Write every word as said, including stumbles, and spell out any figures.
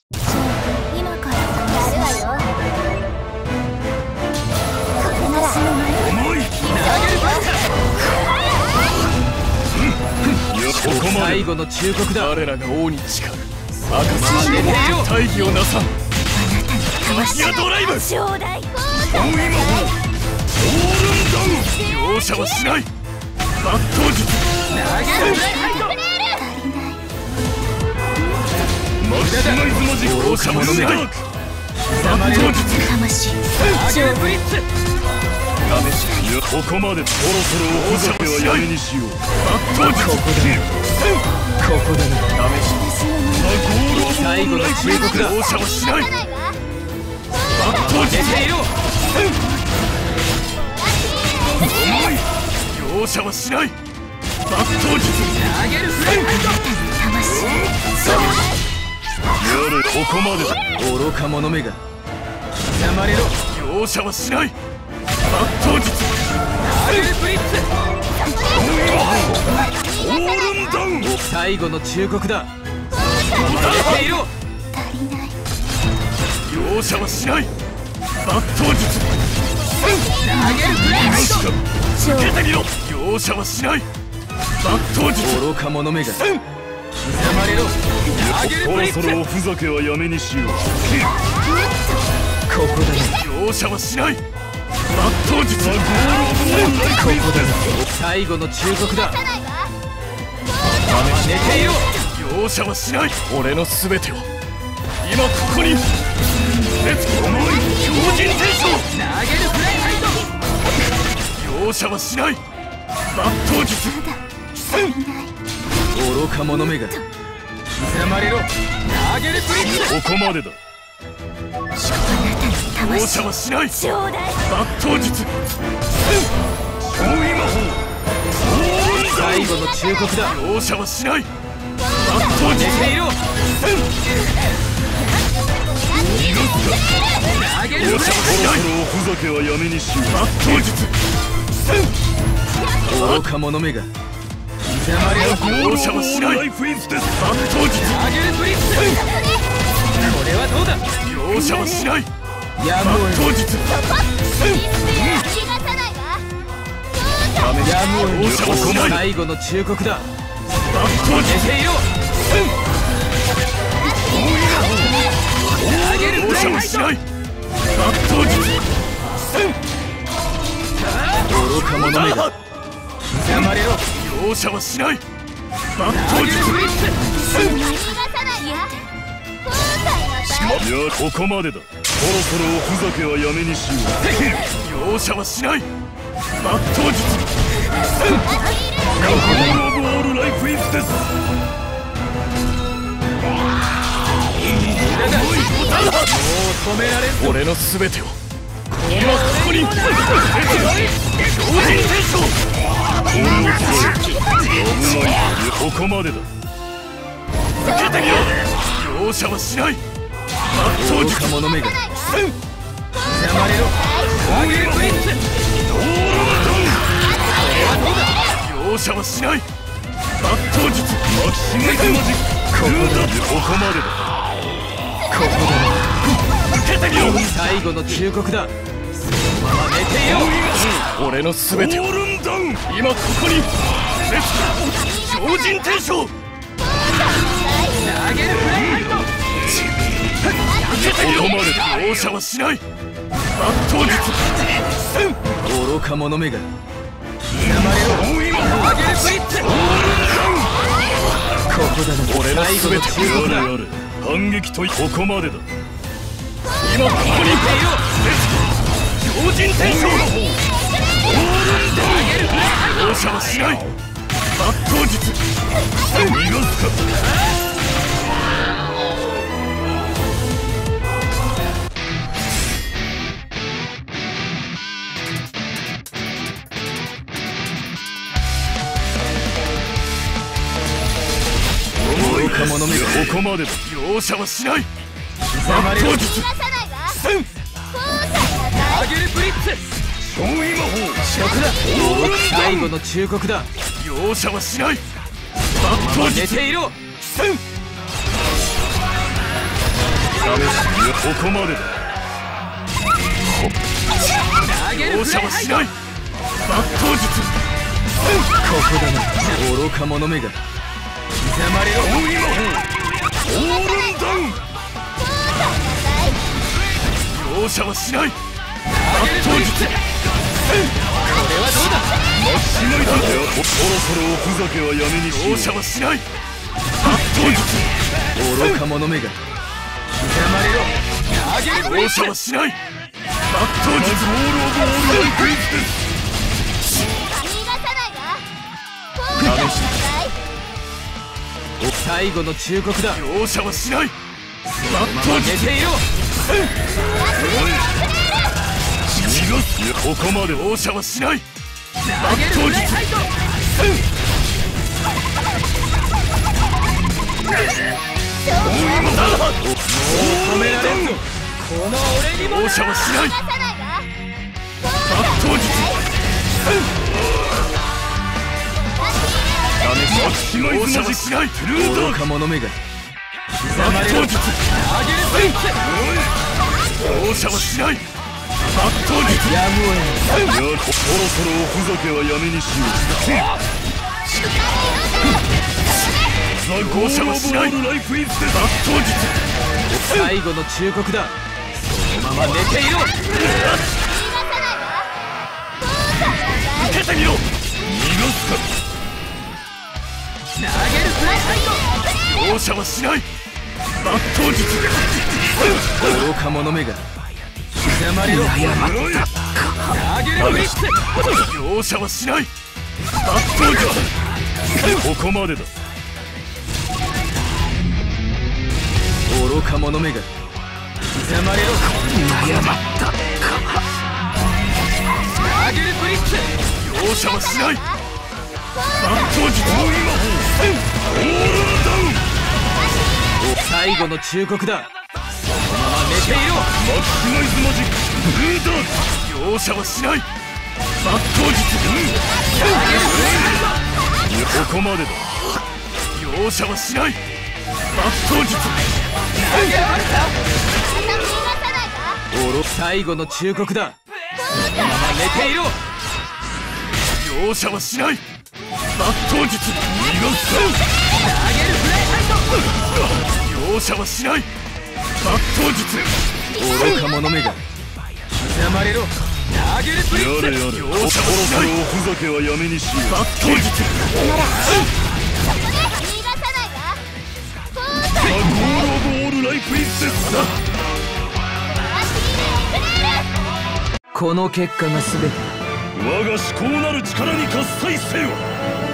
今からやるわよ。これなら重いここまで最後の忠告だ。 我らが王に誓う証によって大義をなさん。マシアドライブ正代本位魔法オールンダウン容赦はしない。抜刀術投げるマキシマイズマジック容赦はしない。抜刀術魂投げるブリッツ。 試しいやここまでそろそろおふざけはやめにしよう。抜刀術ここだここだな。 試し最後の忠告だ。 容赦はしない。抜刀術出ていろ。 重い容赦はしない。抜刀術投げるフレイやれここまでだ。 愚か者めが刻まれろ。 容赦はしない。抜刀術投げるブリッツ。 オールンダウン最後の忠告だ。出ていろ。 足りない容赦はしない。抜刀術投げるフレイしか受けてみろ。容赦はしない。抜刀術愚か者めが刻まれろ。投げるそろブリッツ。 そろおふざけはやめにしよう。 ここだな。 容赦はしない。抜刀術ここだな。最後の忠告だ。寝ていろ。 容赦はしない。俺の全てを今ここに熱き思い強靭転生。 投げるフレイハイト。 容赦はしない。抜刀術愚か者めが刻まれろ。投げるブリッツ。 ここまでだ。容赦はしない。 正代抜刀術本位魔法オールンダウ最後の忠告だ。 ン容赦はしない。抜刀術寝ていろ。投げる容赦はフレイ。 しない。そろそろおふざけはやめにしよう。抜刀術愚か者めが刻まれろ。 容赦はしない。抜刀術投げるブリッツ。これはどうだ。 容赦はしない。 やむを抜刀術逃がさないわ。 やむを容赦はしない。 最後の忠告だ。 抜刀術寝ていろ。投げる容赦はしない。抜刀術愚か者めが刻まれろ。 容赦はしない。抜投刀術げるブリッツ。 逃がさないわ。後悔のいやここまでだ。そろそろおふざけはやめにしよう。容赦はしない。抜刀術ゴールオブオールライフイズです。 だがもう止められんぞ。 俺の全てを今ここに強靭転生。俺を超え危ないここまでだ。受けてみろ。容赦はしない。抜刀愚術か者めが刻まれろ。投げるブリッツ。これはどうだ。 容赦はしない。抜刀術マキシマイズマジックここだここまでだ。 ここだ。 受けてみろ。 最後の忠告だ。そのまま寝ていろ。 俺の全てをオールンダウン今ここに強靭転生。 投げるフレイハイト。 受けてみろ。ここまでだ。容赦はしない。抜刀術愚か者めが刻まれろ。投げるブリッツ。ここだな。 俺の最後の全て忠告だ。 をやれやれ反撃とここまでだ。今ここに寝ていろ。 強靭転生。 投げるフレイハイト。 容赦はしない。抜刀術逃がすか。 愚か者めがここまでだ。容赦はしない。 刻まれろ。 抜刀術逃がさないわ。 せん投げるブリッツ。 本位魔法食だ。最後の忠告だ。 容赦はしない。抜刀寝術ていろ。 せんここまでだ。容赦はしない。抜刀術。 ここだな、愚か者めが。刻まれろ。 オールンダウン。容赦はしない。抜刀術。 これはどうだ。 しないだ。そろそろおふざけはやめにしよう。容赦はしない。抜刀術。 愚か者めが。刻まれろ。 容赦はしない。抜刀術。オールオブオールライフイズです。 最後の忠告だ。 容赦はしない。 そのまま寝ていろ。 ここまで容赦はしない。 投げるブレイハイト。止められんぞ。この俺にも容赦はしない。抜刀術。容赦はしない。トゥルーダー愚か者めが。刻まれろ。 投げるスイッチ。容赦はしない。抜刀術。 やむを得ない。 いや、そろそろおふざけはやめにしよう。ザ・ゴール・オブ・オール・ライフ・イズ・デ・抜刀術。 最後の忠告だ。そのまま寝ていろ。 受けてみろ。逃がすか。 投げるフライハイ容赦はしない。抜刀術。 愚か者めが。刻まれろ。投げるフリッツ。 容赦はしない。抜刀術。ここまでだ。 愚か者めが。刻まれろ。投げるフリッツ。 容赦はしない。抜刀術。オールダウン。 最後の忠告だ。そのまま寝ていろ。 マキシマイズマジック。ブルーダーツ。容赦はしない。抜刀術。ここまでだ。容赦はしない。抜刀術。 最後の忠告だ。そのまま寝ていろ。 容赦はしない。抜刀術。逃がすか。 投げるフライハイト。 容赦はしない。抜刀術。 愚か者めが。刻まれろ。投げるフリッツ。 やれやれ。容赦はしない。おふざけはやめにしよう。抜刀術。ザ・ゴール・オブ・オール・ライフ・イズ・デスだ。 この結果が全て。 我が至高なる力に喝采せよ。